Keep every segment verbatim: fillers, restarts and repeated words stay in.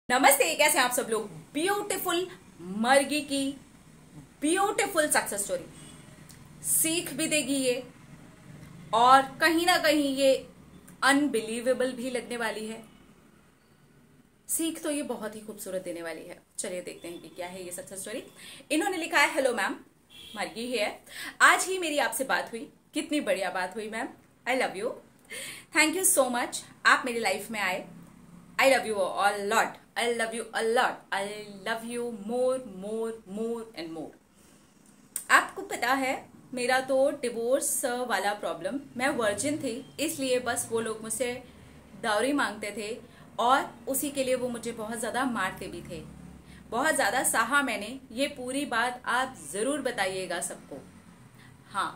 नमस्ते, कैसे हैं आप सब लोग। ब्यूटीफुल मर्गी की ब्यूटीफुल सक्सेस स्टोरी सीख भी देगी ये, और कहीं ना कहीं ये अनबिलीवेबल भी लगने वाली है। सीख तो ये बहुत ही खूबसूरत देने वाली है। चलिए देखते हैं कि क्या है ये सक्सेस स्टोरी। इन्होंने लिखा है, हेलो मैम, मर्गी है। आज ही मेरी आपसे बात हुई। कितनी बढ़िया बात हुई ma'am. I love you, thank you so much, आप मेरी लाइफ में आए। I love you a lot. I love you a lot. I love you more, more, more and more. आपको पता है मेरा तो डिवोर्स वाला प्रॉब्लम, मैं वर्जिन थी, इसलिए बस वो लोग मुझसे डाउरी मांगते थे और उसी के लिए वो मुझे बहुत ज़्यादा मारते भी थे। बहुत ज़्यादा सहा मैंने। ये पूरी बात आप ज़रूर बताइएगा सबको। हाँ,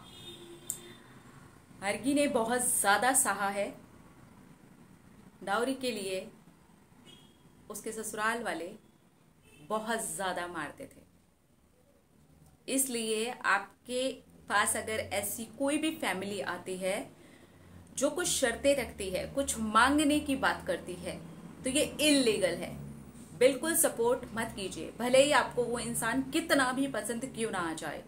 मर्गी ने बहुत ज़्यादा सहा है। डाउरी के लिए उसके ससुराल वाले बहुत ज्यादा मारते थे। इसलिए आपके पास अगर ऐसी कोई भी फैमिली आती है जो कुछ शर्तें रखती है, कुछ मांगने की बात करती है, तो ये इल्लीगल है। बिल्कुल सपोर्ट मत कीजिए, भले ही आपको वो इंसान कितना भी पसंद क्यों ना आ जाए।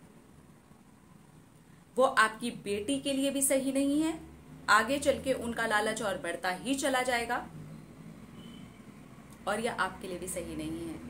वो आपकी बेटी के लिए भी सही नहीं है। आगे चल के उनका लालच और बढ़ता ही चला जाएगा, और यह आपके लिए भी सही नहीं है।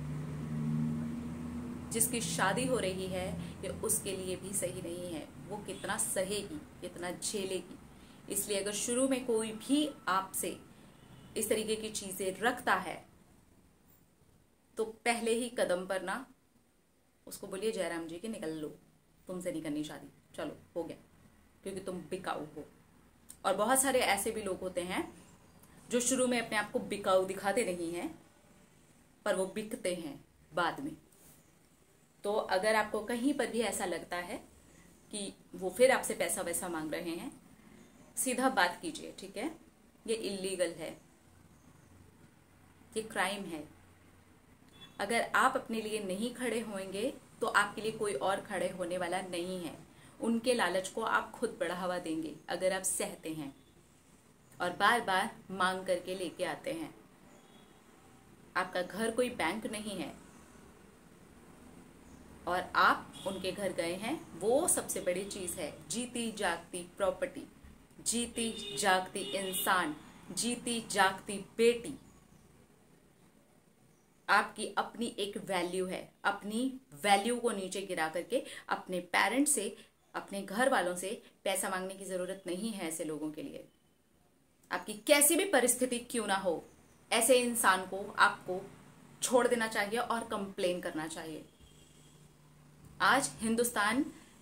जिसकी शादी हो रही है ये उसके लिए भी सही नहीं है। वो कितना सहेगी, कितना झेलेगी। इसलिए अगर शुरू में कोई भी आपसे इस तरीके की चीजें रखता है तो पहले ही कदम पर ना उसको बोलिए, जयराम जी की निकल लो, तुमसे नहीं करनी शादी, चलो हो गया, क्योंकि तुम बिकाऊ हो। और बहुत सारे ऐसे भी लोग होते हैं जो शुरू में अपने आप को बिकाऊ दिखाते नहीं हैं, पर वो बिकते हैं बाद में। तो अगर आपको कहीं पर भी ऐसा लगता है कि वो फिर आपसे पैसा वैसा मांग रहे हैं, सीधा बात कीजिए, ठीक है। ये इल्लीगल है, ये क्राइम है। अगर आप अपने लिए नहीं खड़े होंगे तो आपके लिए कोई और खड़े होने वाला नहीं है। उनके लालच को आप खुद बढ़ावा देंगे अगर आप सहते हैं और बार बार मांग करके लेके आते हैं। आपका घर कोई बैंक नहीं है और आप उनके घर गए हैं, वो सबसे बड़ी चीज है। जीती जागती प्रॉपर्टी, जीती जागती इंसान, जीती जागती बेटी। आपकी अपनी एक वैल्यू है। अपनी वैल्यू को नीचे गिरा करके अपने पेरेंट्स से, अपने घर वालों से पैसा मांगने की जरूरत नहीं है ऐसे लोगों के लिए। आपकी कैसी भी परिस्थिति क्यों ना हो, ऐसे इंसान को आपको छोड़ देना चाहिए और कंप्लेन करना चाहिए। आज हिंदुस्तान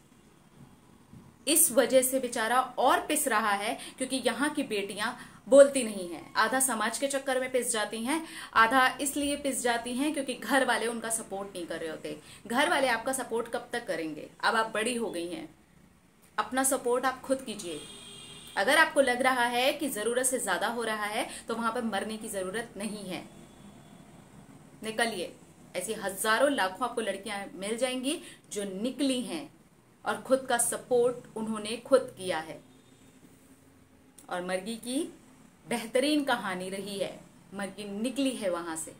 इस वजह से बेचारा और पिस रहा है क्योंकि यहाँ की बेटियां बोलती नहीं हैं। आधा समाज के चक्कर में पिस जाती हैं, आधा इसलिए पिस जाती हैं क्योंकि घर वाले उनका सपोर्ट नहीं कर रहे होते। घर वाले आपका सपोर्ट कब तक करेंगे? अब आप बड़ी हो गई हैं, अपना सपोर्ट आप खुद कीजिए। अगर आपको लग रहा है कि जरूरत से ज्यादा हो रहा है तो वहां पर मरने की जरूरत नहीं है, निकलिए। ऐसी हजारों लाखों आपको लड़कियां मिल जाएंगी जो निकली हैं और खुद का सपोर्ट उन्होंने खुद किया है। और मर्गी की बेहतरीन कहानी रही है। मर्गी निकली है वहां से।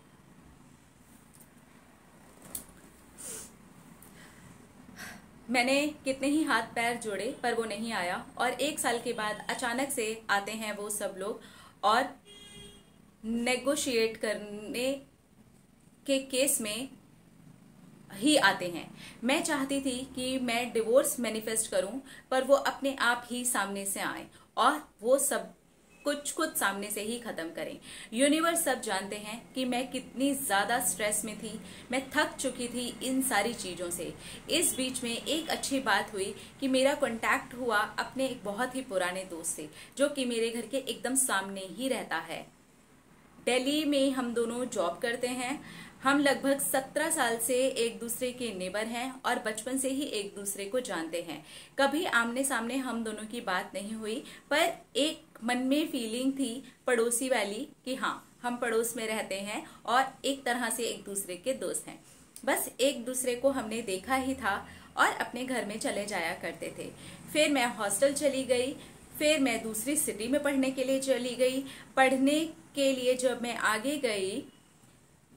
मैंने कितने ही हाथ पैर जोड़े पर वो नहीं आया, और एक साल के बाद अचानक से आते हैं वो सब लोग और नेगोशिएट करने के केस में ही आते हैं। मैं चाहती थी कि मैं डिवोर्स मैनिफेस्ट करूं, पर वो अपने आप ही सामने से आए और वो सब कुछ खुद सामने से ही खत्म करें। यूनिवर्स सब जानते हैं कि मैं कितनी ज्यादा स्ट्रेस में थी, मैं थक चुकी थी इन सारी चीजों से। इस बीच में एक अच्छी बात हुई कि मेरा कांटेक्ट हुआ अपने एक बहुत ही पुराने दोस्त से, जो कि मेरे घर के एकदम सामने ही रहता है। दिल्ली में हम दोनों जॉब करते हैं। हम लगभग सत्रह साल से एक दूसरे के नेबर हैं और बचपन से ही एक दूसरे को जानते हैं। कभी आमने सामने हम दोनों की बात नहीं हुई, पर एक मन में फीलिंग थी पड़ोसी वाली कि हाँ, हम पड़ोस में रहते हैं और एक तरह से एक दूसरे के दोस्त हैं। बस एक दूसरे को हमने देखा ही था और अपने घर में चले जाया करते थे। फिर मैं हॉस्टल चली गई, फिर मैं दूसरी सिटी में पढ़ने के लिए चली गई। पढ़ने के लिए जब मैं आगे गई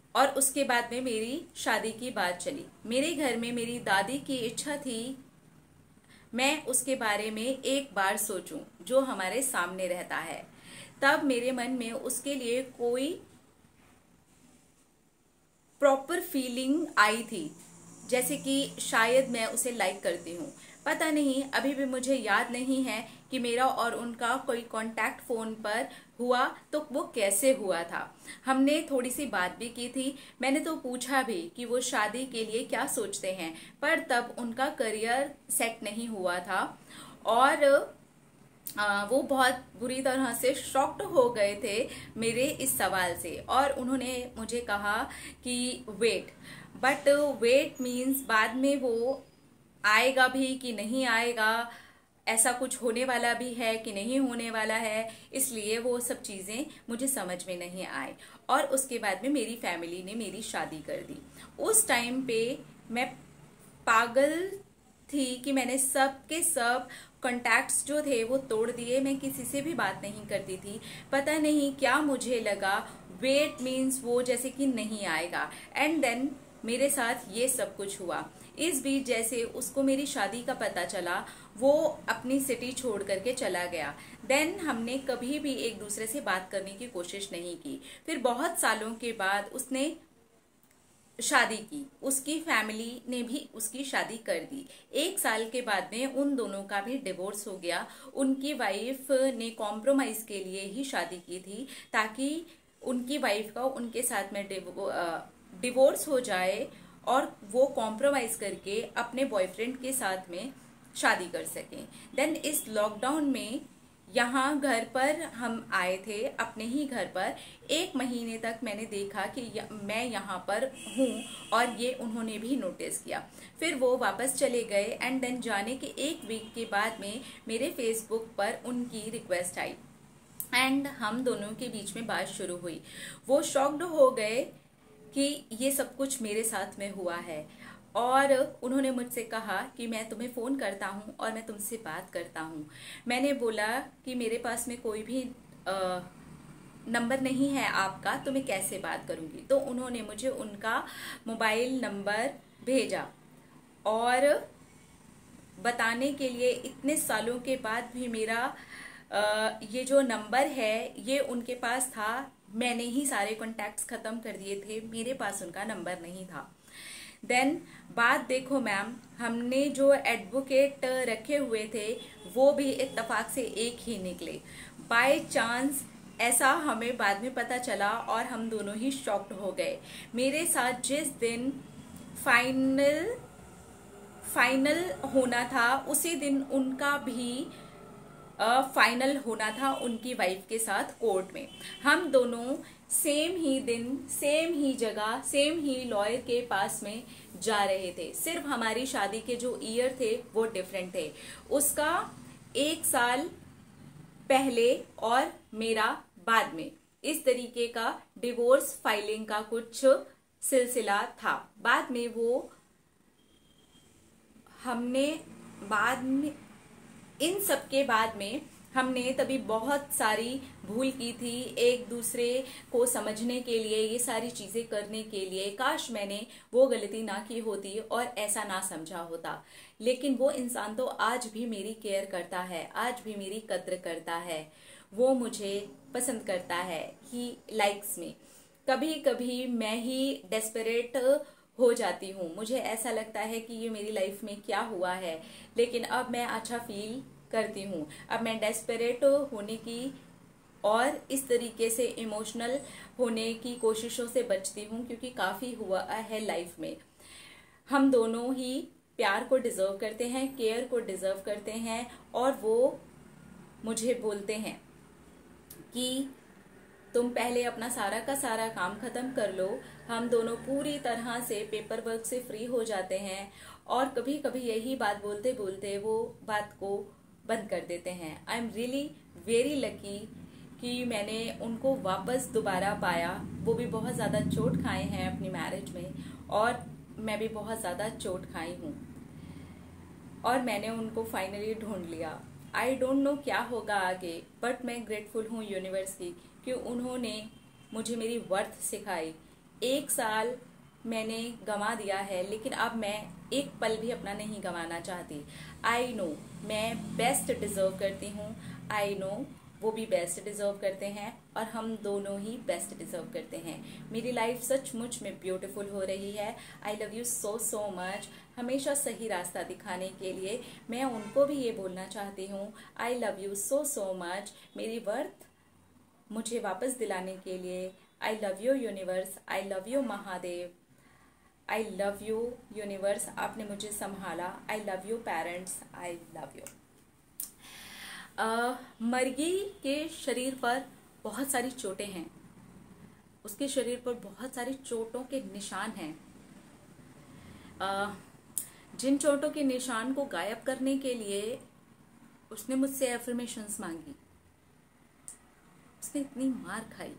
और उसके बाद में मेरी शादी की बात चली। मेरे घर में मेरी दादी की इच्छा थी मैं उसके बारे में एक बार सोचूं, जो हमारे सामने रहता है। तब मेरे मन में उसके लिए कोई प्रॉपर फीलिंग आई थी, जैसे कि शायद मैं उसे लाइक करती हूँ। पता नहीं, अभी भी मुझे याद नहीं है कि मेरा और उनका कोई कांटेक्ट फोन पर हुआ तो वो कैसे हुआ था। हमने थोड़ी सी बात भी की थी। मैंने तो पूछा भी कि वो शादी के लिए क्या सोचते हैं, पर तब उनका करियर सेट नहीं हुआ था और आ, वो बहुत बुरी तरह से शॉक्ड हो गए थे मेरे इस सवाल से। और उन्होंने मुझे कहा कि वेट, बट वेट मीन्स बाद में वो आएगा भी कि नहीं आएगा, ऐसा कुछ होने वाला भी है कि नहीं होने वाला है। इसलिए वो सब चीजें मुझे समझ में नहीं आई। और उसके बाद में मेरी फैमिली ने मेरी शादी कर दी। उस टाइम पे मैं पागल थी कि मैंने सब के सब कॉन्टैक्ट्स जो थे वो तोड़ दिए। मैं किसी से भी बात नहीं करती थी। पता नहीं क्या मुझे लगा, वेट मीन्स वो जैसे कि नहीं आएगा। एंड देन मेरे साथ ये सब कुछ हुआ। इस बीच जैसे उसको मेरी शादी का पता चला, वो अपनी सिटी छोड़ करके चला गया। देन हमने कभी भी एक दूसरे से बात करने की कोशिश नहीं की। फिर बहुत सालों के बाद उसने शादी की, उसकी फैमिली ने भी उसकी शादी कर दी। एक साल के बाद में उन दोनों का भी डिवोर्स हो गया। उनकी वाइफ ने कॉम्प्रोमाइज के लिए ही शादी की थी, ताकि उनकी वाइफ का उनके साथ में डिवोर्स हो जाए और वो कॉम्प्रोमाइज करके अपने बॉयफ्रेंड के साथ में शादी कर सकें। देन इस लॉकडाउन में यहाँ घर पर हम आए थे, अपने ही घर पर। एक महीने तक मैंने देखा कि मैं यहाँ पर हूँ और ये उन्होंने भी नोटिस किया। फिर वो वापस चले गए एंड देन जाने के एक वीक के बाद में मेरे फेसबुक पर उनकी रिक्वेस्ट आई एंड हम दोनों के बीच में बात शुरू हुई। वो शॉक्ड हो गए कि ये सब कुछ मेरे साथ में हुआ है और उन्होंने मुझसे कहा कि मैं तुम्हें फ़ोन करता हूँ और मैं तुमसे बात करता हूँ। मैंने बोला कि मेरे पास में कोई भी आ, नंबर नहीं है आपका, तो मैं कैसे बात करूँगी। तो उन्होंने मुझे उनका मोबाइल नंबर भेजा और बताने के लिए इतने सालों के बाद भी मेरा आ, ये जो नंबर है ये उनके पास था। मैंने ही सारे कॉन्टैक्ट्स ख़त्म कर दिए थे, मेरे पास उनका नंबर नहीं था। देन बात देखो मैम, हमने जो एडवोकेट रखे हुए थे वो भी इत्तेफाक से एक ही निकले। बाय चांस ऐसा हमें बाद में पता चला और हम दोनों ही शॉक्ड हो गए। मेरे साथ जिस दिन फाइनल फाइनल होना था उसी दिन उनका भी फाइनल होना था उनकी वाइफ के साथ कोर्ट में। हम दोनों सेम ही दिन, सेम ही जगह, सेम ही लॉयर के पास में जा रहे थे। सिर्फ हमारी शादी के जो ईयर थे वो डिफरेंट थे। उसका एक साल पहले और मेरा बाद में। इस तरीके का डिवोर्स फाइलिंग का कुछ सिलसिला था। बाद में वो हमने बाद में इन सब के बाद में हमने तभी बहुत सारी भूल की थी एक दूसरे को समझने के लिए, ये सारी चीजें करने के लिए। काश मैंने वो गलती ना की होती और ऐसा ना समझा होता। लेकिन वो इंसान तो आज भी मेरी केयर करता है, आज भी मेरी कद्र करता है। वो मुझे पसंद करता है ही लाइक्स में। कभी कभी मैं ही डेस्परेट हो जाती हूँ, मुझे ऐसा लगता है कि ये मेरी लाइफ में क्या हुआ है। लेकिन अब मैं अच्छा फील करती हूँ। अब मैं डेस्परेट होने की और इस तरीके से इमोशनल होने की कोशिशों से बचती हूँ, क्योंकि काफ़ी हुआ है लाइफ में। हम दोनों ही प्यार को डिजर्व करते हैं, केयर को डिजर्व करते हैं। और वो मुझे बोलते हैं कि तुम पहले अपना सारा का सारा काम खत्म कर लो। हम दोनों पूरी तरह से पेपर वर्क से फ्री हो जाते हैं और कभी कभी यही बात बोलते बोलते वो बात को बंद कर देते हैं। I am really very lucky कि मैंने उनको वापस दोबारा पाया। वो भी बहुत ज़्यादा चोट खाए हैं अपनी मैरिज में और मैं भी बहुत ज़्यादा चोट खाई हूँ और मैंने उनको फाइनली ढूंढ लिया। आई डोंट नो क्या होगा आगे, बट मैं ग्रेटफुल हूँ यूनिवर्स की कि उन्होंने मुझे मेरी वर्थ सिखाई एक साल मैंने गंवा दिया है, लेकिन अब मैं एक पल भी अपना नहीं गंवाना चाहती। आई नो मैं बेस्ट डिजर्व करती हूँ, आई नो वो भी बेस्ट डिजर्व करते हैं, और हम दोनों ही बेस्ट डिजर्व करते हैं। मेरी लाइफ सचमुच में ब्यूटीफुल हो रही है। I love you so so much. हमेशा सही रास्ता दिखाने के लिए मैं उनको भी ये बोलना चाहती हूँ, I love you so so much. मेरी वर्थ मुझे वापस दिलाने के लिए I love you universe, I love you Mahadev, I love you universe, आपने मुझे संभाला। I love you parents, I love you. मर्गी के शरीर पर बहुत सारी चोटें हैं, उसके शरीर पर बहुत सारी चोटों के निशान हैं। uh, जिन चोटों के निशान को गायब करने के लिए उसने मुझसे एफर्मेशंस मांगी। उसने इतनी मार खाई,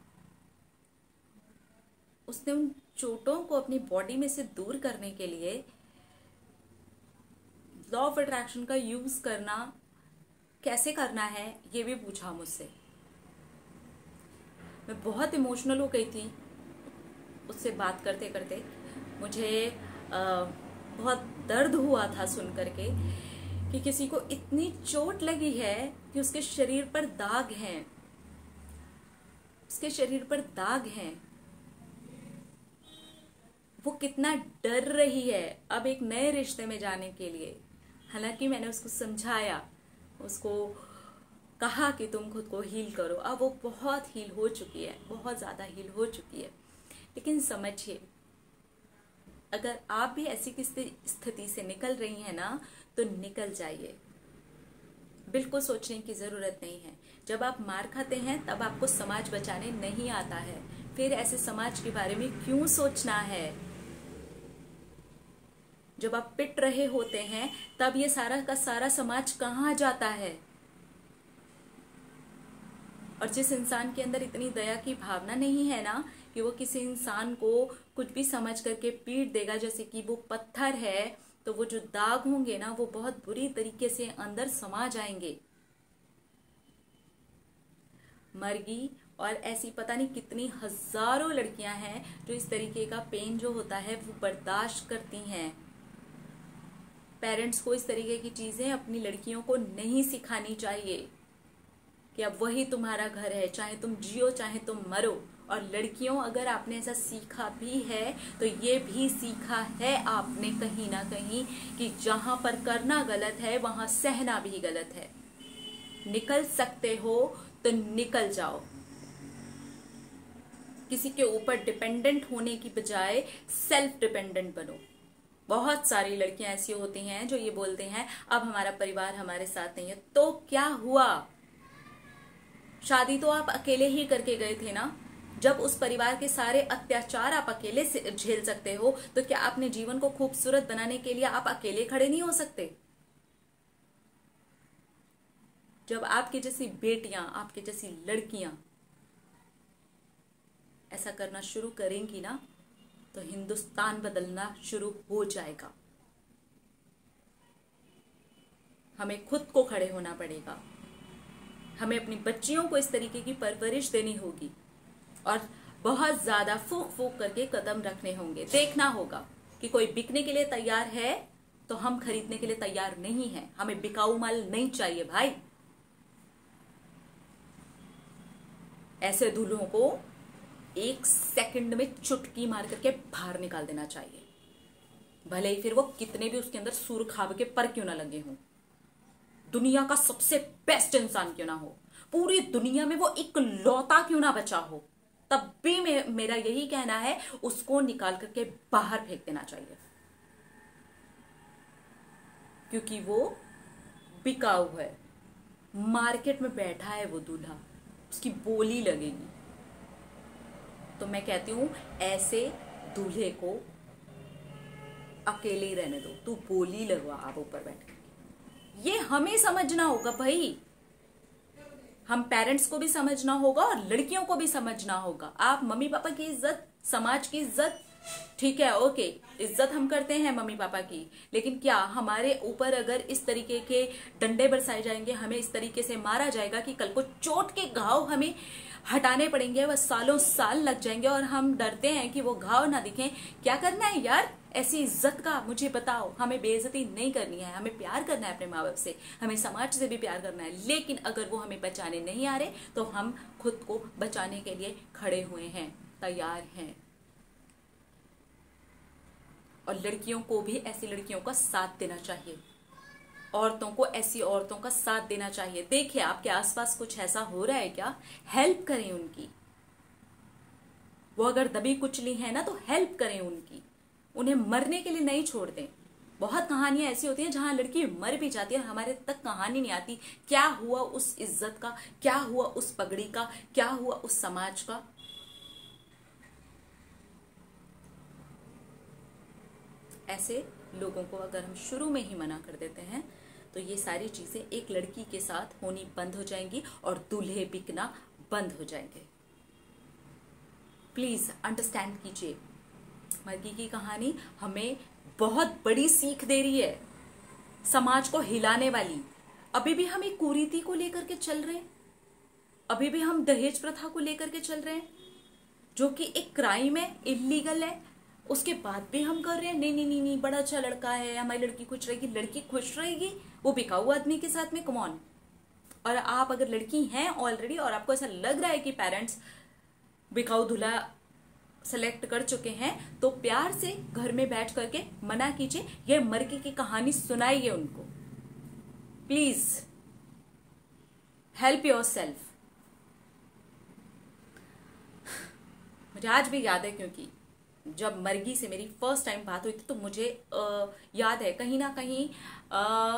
उसने उन चोटों को अपनी बॉडी में से दूर करने के लिए लॉ ऑफ अट्रैक्शन का यूज करना कैसे करना है ये भी पूछा मुझसे। मैं बहुत इमोशनल हो गई थी उससे बात करते करते। मुझे आ, बहुत दर्द हुआ था सुन करके कि किसी को इतनी चोट लगी है कि उसके शरीर पर दाग हैं, उसके शरीर पर दाग हैं। वो कितना डर रही है अब एक नए रिश्ते में जाने के लिए। हालांकि मैंने उसको समझाया, उसको कहा कि तुम खुद को हील करो। अब वो बहुत हील हो चुकी है, बहुत ज्यादा हील हो चुकी है। लेकिन समझिए, अगर आप भी ऐसी किसी स्थिति से निकल रही हैं ना, तो निकल जाइए, बिल्कुल सोचने की जरूरत नहीं है। जब आप मार खाते हैं तब आपको समाज बचाने नहीं आता है, फिर ऐसे समाज के बारे में क्यों सोचना है। जब आप पिट रहे होते हैं तब ये सारा का सारा समाज कहाँ जाता है। और जिस इंसान के अंदर इतनी दया की भावना नहीं है ना कि वो किसी इंसान को कुछ भी समझ करके पीट देगा जैसे कि वो पत्थर है, तो वो जो दाग होंगे ना वो बहुत बुरी तरीके से अंदर समा जाएंगे। मर्गी और ऐसी पता नहीं कितनी हजारों लड़कियां हैं जो इस तरीके का पेन जो होता है वो बर्दाश्त करती हैं। पेरेंट्स को इस तरीके की चीजें अपनी लड़कियों को नहीं सिखानी चाहिए कि अब वही तुम्हारा घर है, चाहे तुम जियो चाहे तुम मरो। और लड़कियों, अगर आपने ऐसा सीखा भी है तो ये भी सीखा है आपने कहीं ना कहीं कि जहां पर करना गलत है वहां सहना भी गलत है। निकल सकते हो तो निकल जाओ, किसी के ऊपर डिपेंडेंट होने की बजाय सेल्फ डिपेंडेंट बनो। बहुत सारी लड़कियां ऐसी होती हैं जो ये बोलते हैं अब हमारा परिवार हमारे साथ नहीं है। तो क्या हुआ, शादी तो आप अकेले ही करके गए थे ना। जब उस परिवार के सारे अत्याचार आप अकेले से झेल सकते हो, तो क्या अपने जीवन को खूबसूरत बनाने के लिए आप अकेले खड़े नहीं हो सकते। जब आपकी जैसी बेटियां, आपकी जैसी लड़कियां ऐसा करना शुरू करेंगी ना, तो हिंदुस्तान बदलना शुरू हो जाएगा। हमें खुद को खड़े होना पड़ेगा, हमें अपनी बच्चियों को इस तरीके की परवरिश देनी होगी और बहुत ज्यादा फूक फूक करके कदम रखने होंगे। देखना होगा कि कोई बिकने के लिए तैयार है तो हम खरीदने के लिए तैयार नहीं है। हमें बिकाऊ माल नहीं चाहिए भाई। ऐसे दूल्हों को एक सेकंड में चुटकी मार करके बाहर निकाल देना चाहिए, भले ही फिर वो कितने भी उसके अंदर सूर खाब के पर क्यों ना लगे हों, दुनिया का सबसे बेस्ट इंसान क्यों ना हो, पूरी दुनिया में वो इकलौता क्यों ना बचा हो, तब भी मे, मेरा यही कहना है उसको निकाल करके बाहर फेंक देना चाहिए, क्योंकि वो बिकाऊ है। मार्केट में बैठा है वो दूल्हा, उसकी बोली लगेगी। तो मैं कहती हूं ऐसे दूल्हे को अकेले ही रहने दो, तू बोली लगवा आप ऊपर बैठ के। ये हमें समझना होगा भाई, हम पेरेंट्स को भी समझना होगा और लड़कियों को भी समझना होगा। आप मम्मी पापा की इज्जत, समाज की इज्जत, ठीक है ओके, इज्जत हम करते हैं मम्मी पापा की, लेकिन क्या हमारे ऊपर अगर इस तरीके के डंडे बरसाए जाएंगे, हमें इस तरीके से मारा जाएगा कि कल को चोट के घाव हमें हटाने पड़ेंगे, वह सालों साल लग जाएंगे और हम डरते हैं कि वो घाव ना दिखें। क्या करना है यार, ऐसी इज्जत का मुझे बताओ। हमें बेइज्जती नहीं करनी है, हमें प्यार करना है अपने माँ बाप से, हमें समाज से भी प्यार करना है। लेकिन अगर वो हमें बचाने नहीं आ रहे तो हम खुद को बचाने के लिए खड़े हुए हैं, तैयार हैं। और लड़कियों को भी ऐसी लड़कियों का साथ देना चाहिए, औरतों को ऐसी औरतों का साथ देना चाहिए। देखिए आपके आसपास कुछ ऐसा हो रहा है क्या, हेल्प करें उनकी। वो अगर दबी कुचली है ना तो हेल्प करें उनकी, उन्हें मरने के लिए नहीं छोड़ दें। बहुत कहानियां ऐसी होती हैं जहां लड़की मर भी जाती है और हमारे तक कहानी नहीं आती, क्या हुआ उस इज्जत का, क्या हुआ उस पगड़ी का, क्या हुआ उस समाज का। ऐसे लोगों को अगर हम शुरू में ही मना कर देते हैं तो ये सारी चीजें एक लड़की के साथ होनी बंद हो जाएंगी और दूल्हे बिकना बंद हो जाएंगे। प्लीज अंडरस्टैंड कीजिए, मर्गी की कहानी हमें बहुत बड़ी सीख दे रही है, समाज को हिलाने वाली। अभी भी हम एक कुरीति को लेकर के चल रहे हैं, अभी भी हम दहेज प्रथा को लेकर के चल रहे हैं, जो कि एक क्राइम है, इलीगल है। उसके बाद भी हम कर रहे हैं नहीं नहीं नहीं नहीं बड़ा अच्छा लड़का है, हमारी लड़की खुश रहेगी। लड़की खुश रहेगी वो बिकाऊ आदमी के साथ में, कम ऑन। और आप अगर लड़की हैं ऑलरेडी और आपको ऐसा लग रहा है कि पेरेंट्स बिकाऊ दूल्हा सेलेक्ट कर चुके हैं, तो प्यार से घर में बैठ करके मना कीजिए, यह मर्गी की कहानी सुनाइए उनको। Please help yourself. मुझे आज भी याद है, क्योंकि जब मर्गी से मेरी फर्स्ट टाइम बात हुई थी तो मुझे आ, याद है कहीं ना कहीं आ,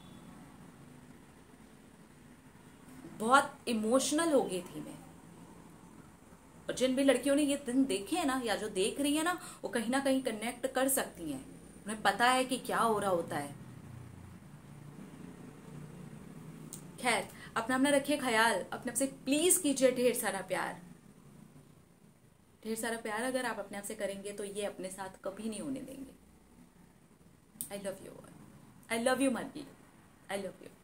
बहुत इमोशनल हो गई थी मैं। और जिन भी लड़कियों ने ये दिन देखे हैं ना, या जो देख रही है ना, वो कहीं ना कहीं कनेक्ट कर सकती हैं, उन्हें पता है कि क्या हो रहा होता है। खैर, अपना अपना रखिए ख्याल, अपने आप से प्लीज कीजिए ढेर सारा प्यार। ढेर सारा प्यार अगर आप अपने आप से करेंगे तो ये अपने साथ कभी नहीं होने देंगे। I love you, I love you मर्गी, आई लव यू।